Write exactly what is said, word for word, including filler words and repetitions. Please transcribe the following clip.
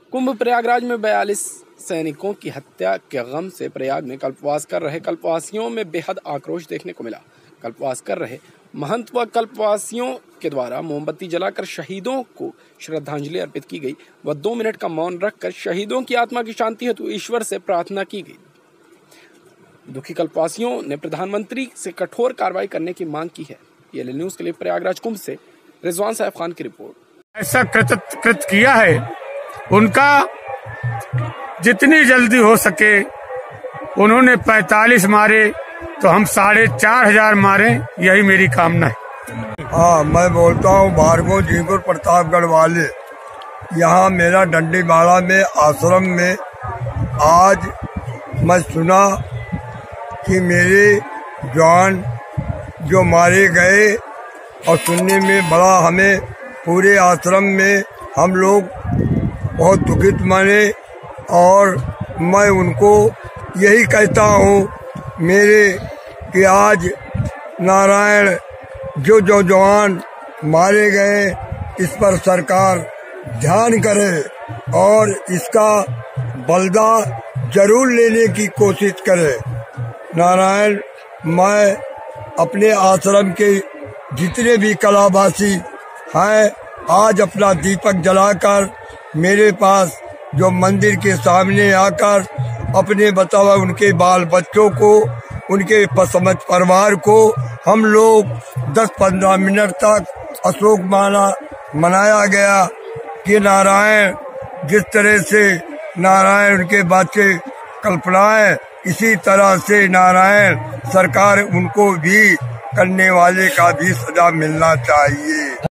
कुंभ प्रयागराज में बयालीस सैनिकों की हत्या के गम से प्रयाग में कल्पवास कर रहे कल्पवासियों में बेहद आक्रोश देखने को मिला। कल्पवास कर रहे महंत व कल्पवासियों के द्वारा मोमबत्ती जलाकर शहीदों को श्रद्धांजलि अर्पित की गई व दो मिनट का मौन रखकर शहीदों की आत्मा की शांति हेतु ईश्वर से प्रार्थना की गई। दुखी कल्पवासियों ने प्रधानमंत्री से कठोर कार्रवाई करने की मांग की है। पीएलए न्यूज के लिए प्रयागराज कुंभ से रिजवान सैफ खान की रिपोर्ट। ऐसा कृत कृत किया है, उनका जितनी जल्दी हो सके, उन्होंने पैंतालीस मारे तो हम साढ़े चार हजार मारे, यही मेरी कामना है। हाँ, मैं बोलता हूँ भार्गव जीपुर प्रतापगढ़ वाले। यहाँ मेरा डंडीवाड़ा में आश्रम में आज मैं सुना कि मेरे जवान जो मारे गए, और सुनने में बड़ा हमें पूरे आश्रम में हम लोग बहुत दुखित माने। और मैं उनको यही कहता हूँ मेरे कि आज नारायण जो जो जवान मारे गए, इस पर सरकार ध्यान करे और इसका बलदा जरूर लेने की कोशिश करे। नारायण, मैं अपने आश्रम के जितने भी कलावासी हैं, आज अपना दीपक जलाकर मेरे पास जो मंदिर के सामने आकर अपने बतावा उनके बाल बच्चों को, उनके समझ परिवार को हम लोग दस पंद्रह मिनट तक अशोक माला मनाया गया कि नारायण जिस तरह से नारायण उनके बच्चे कल्पनाएं, इसी तरह से नारायण सरकार उनको भी करने वाले का भी सजा मिलना चाहिए।